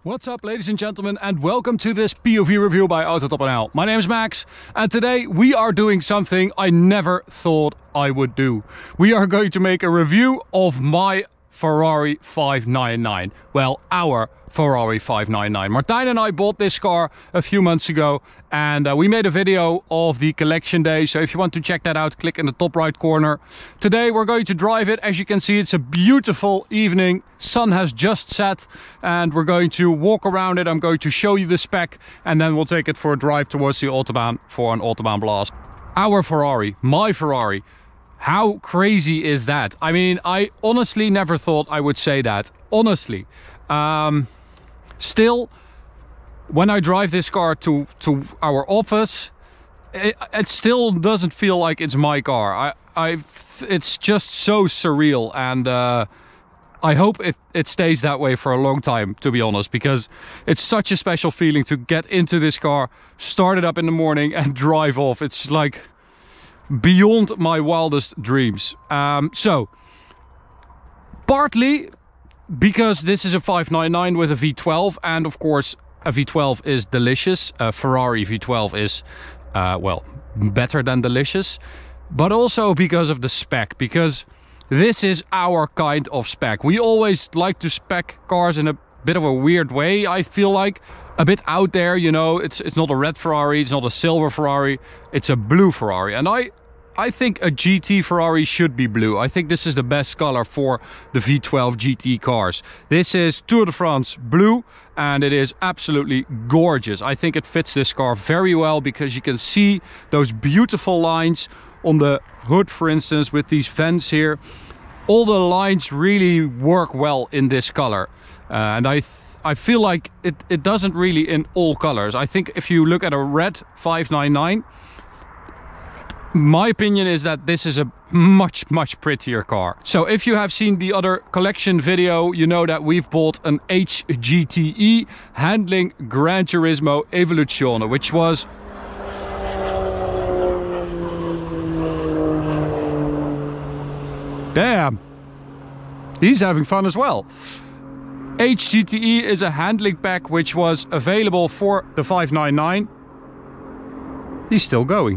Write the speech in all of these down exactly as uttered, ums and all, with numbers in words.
What's up, ladies and gentlemen, and welcome to this P O V review by Autotop N L. My name is Max, and today we are doing something I never thought I would do. We are going to make a review of my Ferrari five ninety-nine. Well, our Ferrari five ninety-nine. Martijn and I bought this car a few months ago, and uh, we made a video of the collection day. So if you want to check that out, click in the top right corner. Today we're going to drive it. As you can see, it's a beautiful evening. Sun has just set, and we're going to walk around it. I'm going to show you the spec, and then we'll take it for a drive towards the Autobahn for an Autobahn blast. Our Ferrari, my Ferrari. How crazy is that? I mean, I honestly never thought I would say that. Honestly. Um, still, when I drive this car to, to our office, it, it still doesn't feel like it's my car. I, I've, it's just so surreal, and uh, I hope it, it stays that way for a long time, to be honest, because it's such a special feeling to get into this car, start it up in the morning and drive off. It's like beyond my wildest dreams. Um, so, partly because this is a five ninety-nine with a V twelve, and of course a V twelve is delicious. A Ferrari V twelve is, uh, well, better than delicious. But also because of the spec, because this is our kind of spec. We always like to spec cars in a bit of a weird way, I feel like. A bit out there, you know. It's it's not a red Ferrari, it's not a silver Ferrari, it's a blue Ferrari. And I I think a G T Ferrari should be blue. I think this is the best color for the V twelve G T cars. This is Tour de France blue, and it is absolutely gorgeous. I think it fits this car very well because you can see those beautiful lines on the hood, for instance, with these vents here. All the lines really work well in this color, uh, and I I feel like it, it doesn't really in all colors. I think if you look at a red five ninety-nine, my opinion is that this is a much, much prettier car. So if you have seen the other collection video, you know that we've bought an H G T E handling Gran Turismo Evoluzione, which was damn, he's having fun as well. H G T E is a handling pack which was available for the five ninety-nine. He's still going.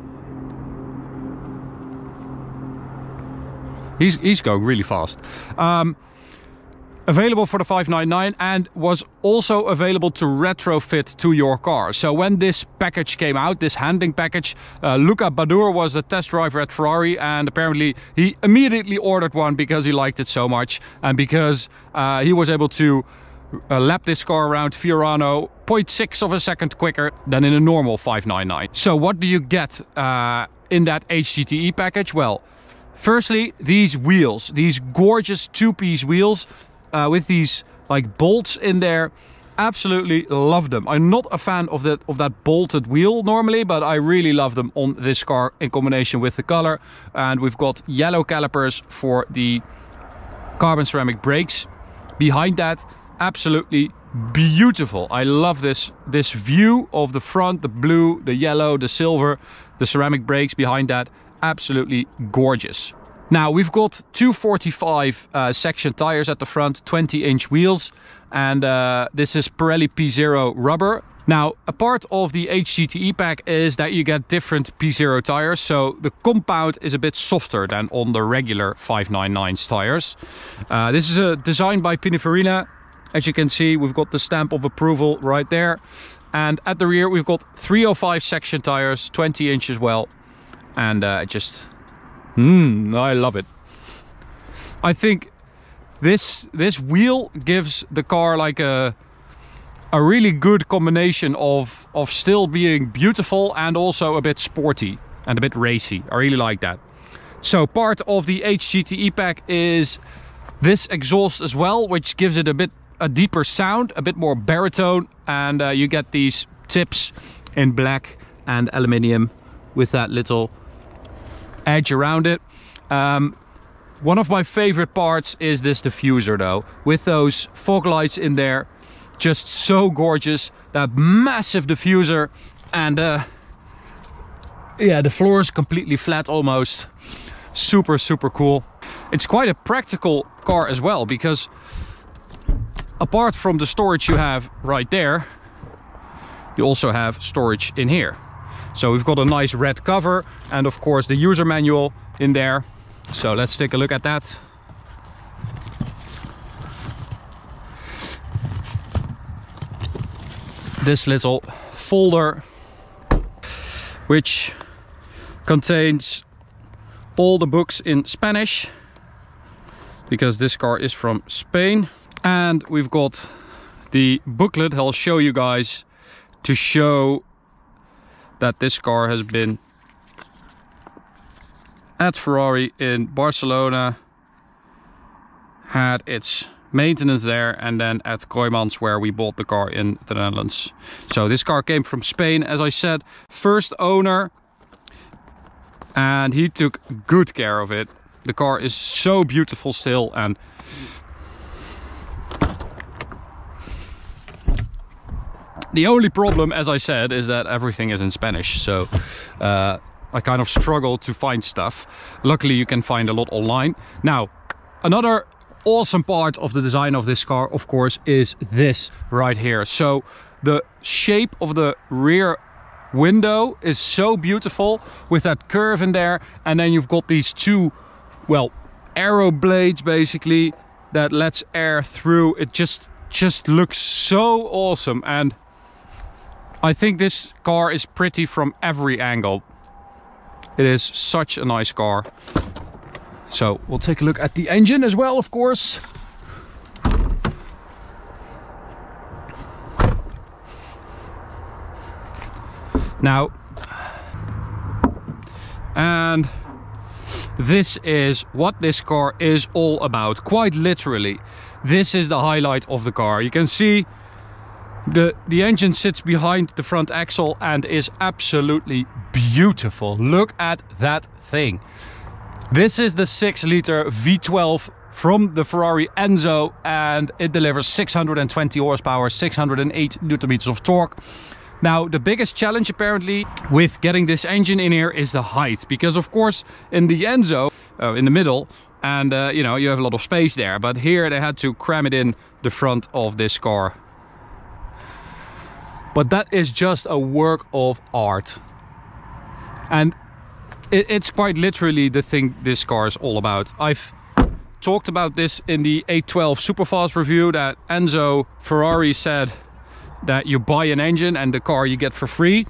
He's, he's going really fast. Um, available for the five ninety-nine, and was also available to retrofit to your car. So when this package came out, this handling package, uh, Luca Badour was the test driver at Ferrari, and apparently he immediately ordered one because he liked it so much, and because uh, he was able to uh, lap this car around Fiorano zero point six of a second quicker than in a normal five ninety-nine. So what do you get uh, in that H G T E package? Well, firstly, these wheels, these gorgeous two-piece wheels uh, with these like bolts in there. Absolutely love them. I'm not a fan of that of that bolted wheel normally, but I really love them on this car in combination with the color. And we've got yellow calipers for the carbon ceramic brakes. Behind that, absolutely beautiful. I love this this view of the front, the blue, the yellow, the silver, the ceramic brakes behind that. Absolutely gorgeous. Now we've got two forty-five uh, section tires at the front, twenty inch wheels, and uh, this is Pirelli P zero rubber. Now, a part of the H G T E pack is that you get different P zero tires, so the compound is a bit softer than on the regular five ninety-nine's tires. Uh, this is a design by Pininfarina. As you can see, we've got the stamp of approval right there, and at the rear we've got three oh five section tires, twenty inch as well. And uh, just, mmm, I love it. I think this this wheel gives the car like a a really good combination of of still being beautiful and also a bit sporty and a bit racy. I really like that. So part of the H G T E pack is this exhaust as well, which gives it a bit a deeper sound, a bit more baritone, and uh, you get these tips in black and aluminium with that little edge around it. Um, one of my favorite parts is this diffuser though, with those fog lights in there. Just so gorgeous, that massive diffuser, and uh, yeah, the floor is completely flat almost. Super, super cool. It's quite a practical car as well, because apart from the storage you have right there, you also have storage in here. So we've got a nice red cover and of course the user manual in there. So let's take a look at that. This little folder which contains all the books in Spanish, because this car is from Spain. And we've got the booklet I'll show you guys to show that this car has been at Ferrari in Barcelona, had its maintenance there, and then at Kroijmans where we bought the car in the Netherlands. So this car came from Spain, as I said, first owner, and he took good care of it. The car is so beautiful still, and the only problem, as I said, is that everything is in Spanish. So uh, I kind of struggle to find stuff. Luckily you can find a lot online. Now, another awesome part of the design of this car, of course, is this right here. So the shape of the rear window is so beautiful with that curve in there, and then you've got these two, well, arrow blades basically that lets air through. It just just looks so awesome, and I think this car is pretty from every angle. It is such a nice car. So we'll take a look at the engine as well, of course. Now, and this is what this car is all about, quite literally. This is the highlight of the car. You can see the, the engine sits behind the front axle and is absolutely beautiful. Look at that thing. This is the six liter V twelve from the Ferrari Enzo, and it delivers six hundred twenty horsepower, six hundred eight newton meters of torque. Now, the biggest challenge apparently with getting this engine in here is the height, because of course in the Enzo, uh, in the middle, and uh, you know, you have a lot of space there, but here they had to cram it in the front of this car. But that is just a work of art, and it, it's quite literally the thing this car is all about. I've talked about this in the eight twelve Superfast review, that Enzo Ferrari said that you buy an engine and the car you get for free.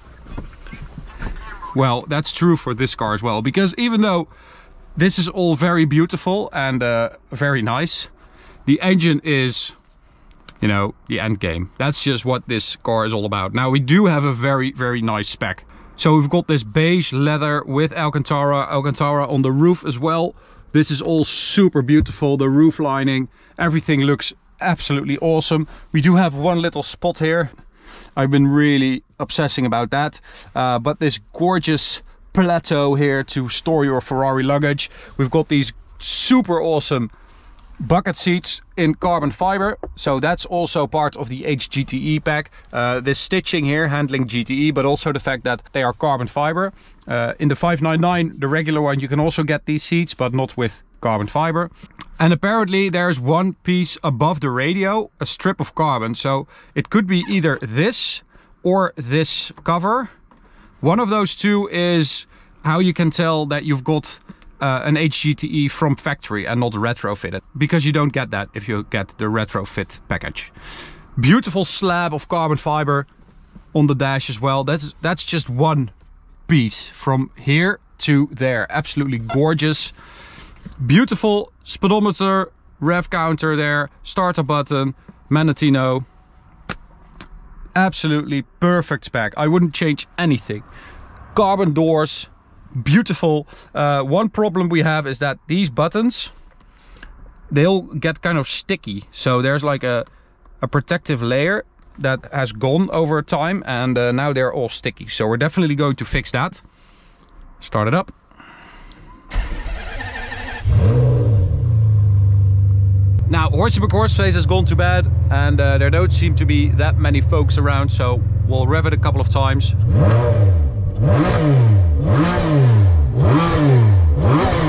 Well, that's true for this car as well, because even though this is all very beautiful and uh, very nice, the engine is, you know, the end game. That's just what this car is all about. Now, we do have a very, very nice spec. So we've got this beige leather with Alcantara, Alcantara on the roof as well. This is all super beautiful. The roof lining, everything looks absolutely awesome. We do have one little spot here. I've been really obsessing about that. Uh, but this gorgeous plateau here to store your Ferrari luggage. We've got these super awesome bucket seats in carbon fiber, so that's also part of the H G T E pack. Uh, this stitching here handling G T E, but also the fact that they are carbon fiber. Uh, in the five ninety-nine, the regular one, you can also get these seats, but not with carbon fiber. And apparently there's one piece above the radio, a strip of carbon, so it could be either this or this cover. One of those two is how you can tell that you've got Uh, an H G T E from factory and not retrofitted, because you don't get that if you get the retrofit package. Beautiful slab of carbon fiber on the dash as well. That's that's just one piece from here to there. Absolutely gorgeous. Beautiful speedometer, rev counter there, starter button, Manatino. Absolutely perfect spec. I wouldn't change anything. Carbon doors. Beautiful. Uh, one problem we have is that these buttons, they'll get kind of sticky. So there's like a, a protective layer that has gone over time, and uh, now they're all sticky. So we're definitely going to fix that. Start it up. Now, Horseback Horseface has gone to bed, and uh, there don't seem to be that many folks around, so we'll rev it a couple of times.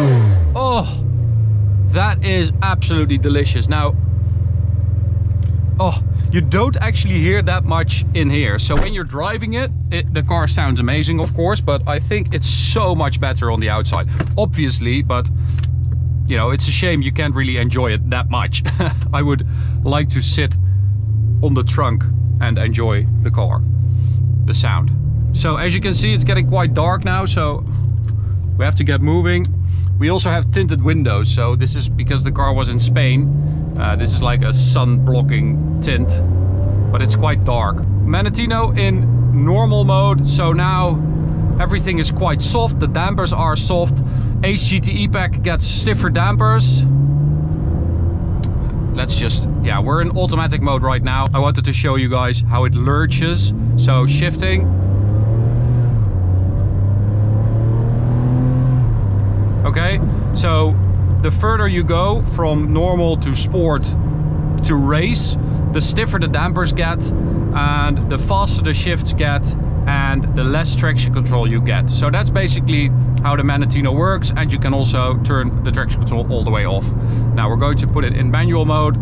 Oh, that is absolutely delicious. Now, oh, you don't actually hear that much in here. So when you're driving it, it, the car sounds amazing, of course, but I think it's so much better on the outside, obviously, but you know, it's a shame you can't really enjoy it that much. I would like to sit on the trunk and enjoy the car, the sound. So as you can see, it's getting quite dark now, so we have to get moving. We also have tinted windows, so this is because the car was in Spain. Uh, this is like a sun blocking tint, but it's quite dark. Manatino in normal mode, so now everything is quite soft. The dampers are soft. H G T E pack gets stiffer dampers. Let's just, yeah, we're in automatic mode right now. I wanted to show you guys how it lurches. So shifting. Okay, so the further you go from normal to sport to race, the stiffer the dampers get and the faster the shifts get and the less traction control you get. So that's basically how the Manatino works, and you can also turn the traction control all the way off. Now we're going to put it in manual mode.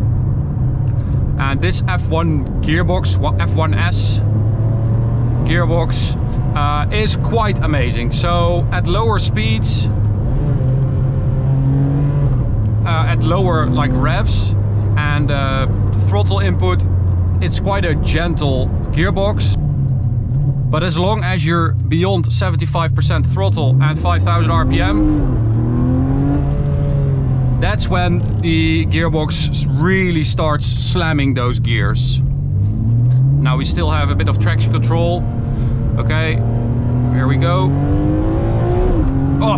And this F one gearbox, F one S gearbox, uh, is quite amazing. So at lower speeds, uh, at lower like revs and uh, throttle input, it's quite a gentle gearbox. But as long as you're beyond seventy-five percent throttle and five thousand R P M, that's when the gearbox really starts slamming those gears. Now we still have a bit of traction control. Okay, here we go. Oh!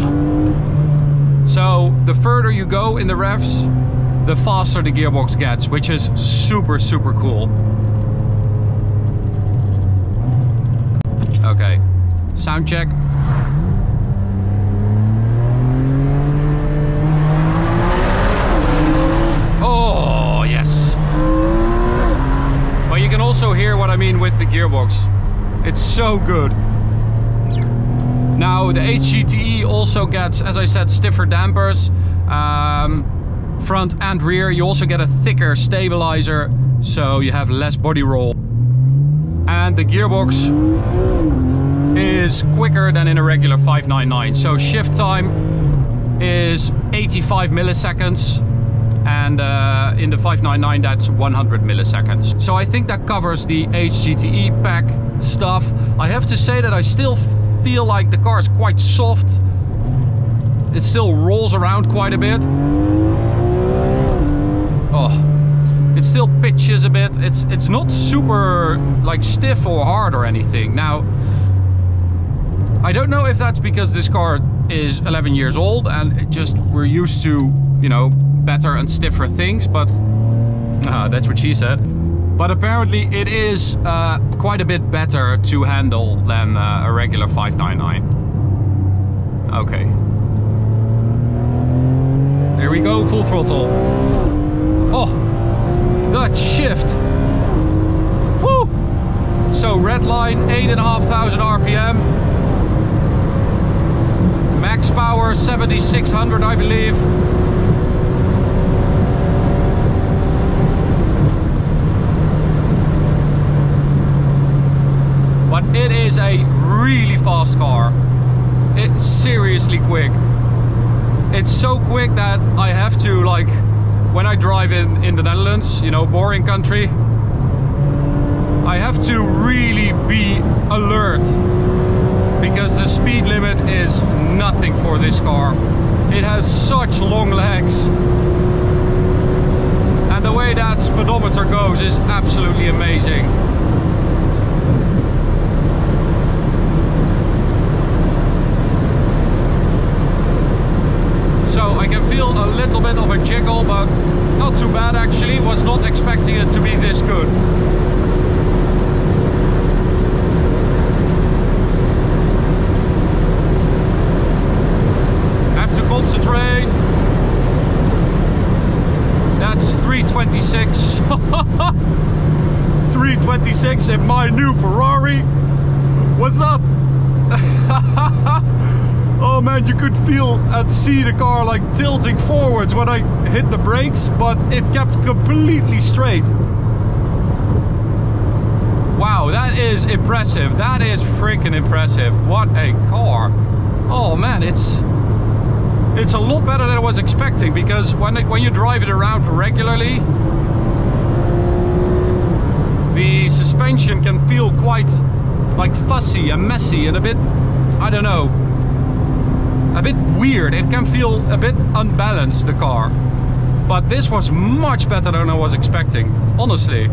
So the further you go in the revs, the faster the gearbox gets, which is super, super cool. Okay, sound check. Oh, yes. But you can also hear what I mean with the gearbox. It's so good. Now the H G T E also gets, as I said, stiffer dampers, um, front and rear. You also get a thicker stabilizer, so you have less body roll. And the gearbox is quicker than in a regular five ninety-nine. So shift time is eighty-five milliseconds, and uh, in the five ninety-nine that's one hundred milliseconds. So I think that covers the H G T E pack stuff. I have to say that I still feel like the car is quite soft. It still rolls around quite a bit. Oh. It still pitches a bit. It's it's not super like stiff or hard or anything. Now, I don't know if that's because this car is eleven years old and it just we're used to, you know, better and stiffer things, but uh, that's what she said. But apparently it is uh, quite a bit better to handle than uh, a regular five ninety-nine. Okay. Here we go, full throttle. Oh! That shift. Woo! So red line, eight and a half thousand R P M. Max power seventy-six hundred, I believe. But it is a really fast car. It's seriously quick. It's so quick that I have to, like, when I drive in, in the Netherlands, you know, boring country, I have to really be alert because the speed limit is nothing for this car. It has such long legs. And the way that speedometer goes is absolutely amazing. So I can feel a little bit of a jiggle, but not too bad actually. Was not expecting it to be this good. Have to concentrate. That's three twenty-six. three twenty-six in my new Ferrari. What's up? Oh man, you could feel and see the car like tilting forwards when I hit the brakes, but it kept completely straight. is impressive. That is freaking impressive. What a car. Oh man, it's it's a lot better than I was expecting, because when it, when you drive it around regularly, the suspension can feel quite like fussy and messy and a bit, I don't know, a bit weird. It can feel a bit unbalanced, the car. But this was much better than I was expecting, honestly.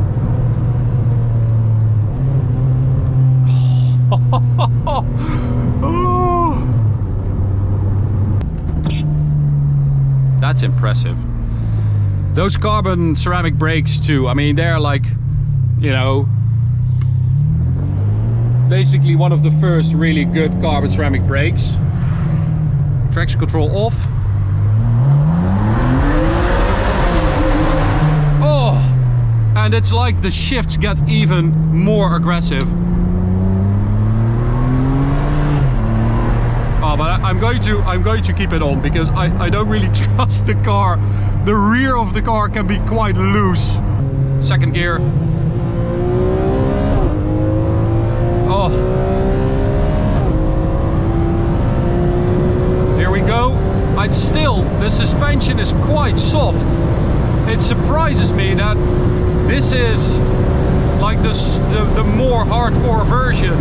That's impressive. Those carbon ceramic brakes too, I mean, they're like, you know, basically one of the first really good carbon ceramic brakes. Traction control off. Oh, and it's like the shifts get even more aggressive. Oh, but I'm going to I'm going to keep it on, because I, I don't really trust the car. The rear of the car can be quite loose. Second gear. Oh. Here we go. I'd still, the suspension is quite soft. It surprises me that this is like this, the, the more hardcore version.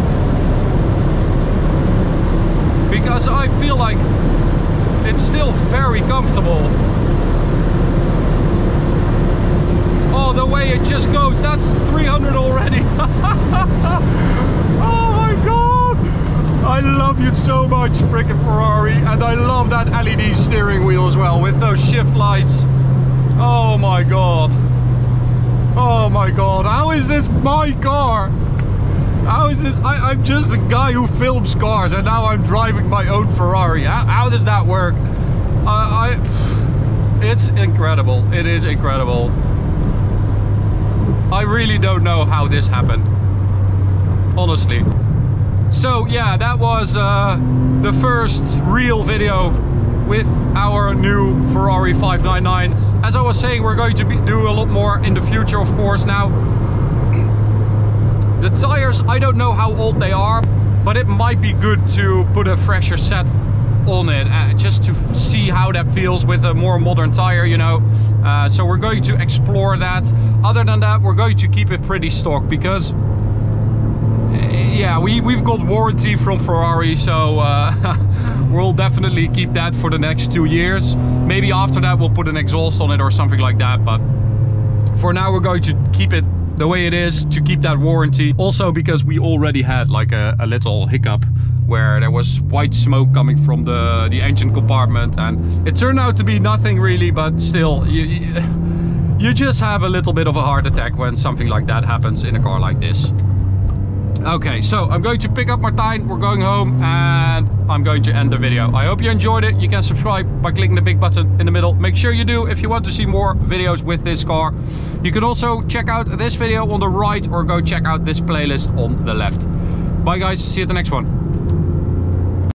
Because I feel like it's still very comfortable. Oh, the way it just goes, that's three hundred already. Oh my god! I love you so much, frickin' Ferrari. And I love that L E D steering wheel as well, with those shift lights. Oh my god. Oh my god, how is this my car? How is this? I, I'm just a guy who films cars, and now I'm driving my own Ferrari. How, how does that work? Uh, I, it's incredible. It is incredible. I really don't know how this happened, honestly. So yeah, that was uh, the first real video with our new Ferrari five ninety-nine. As I was saying, we're going to be, do a lot more in the future, of course. Now, the tires, I don't know how old they are, but it might be good to put a fresher set on it, uh, just to see how that feels with a more modern tire, you know. Uh, so we're going to explore that. Other than that, we're going to keep it pretty stock, because yeah, we, we've got warranty from Ferrari, so uh, we'll definitely keep that for the next two years. Maybe after that we'll put an exhaust on it or something like that, but for now we're going to keep it the way it is, to keep that warranty. Also because we already had like a, a little hiccup where there was white smoke coming from the, the engine compartment, and it turned out to be nothing really, but still, you, you, you just have a little bit of a heart attack when something like that happens in a car like this. Okay, so I'm going to pick up Martijn, we're going home, and I'm going to end the video. I hope you enjoyed it. You can subscribe by clicking the big button in the middle. Make sure you do if you want to see more videos with this car. You can also check out this video on the right, or go check out this playlist on the left. Bye guys, see you at the next one.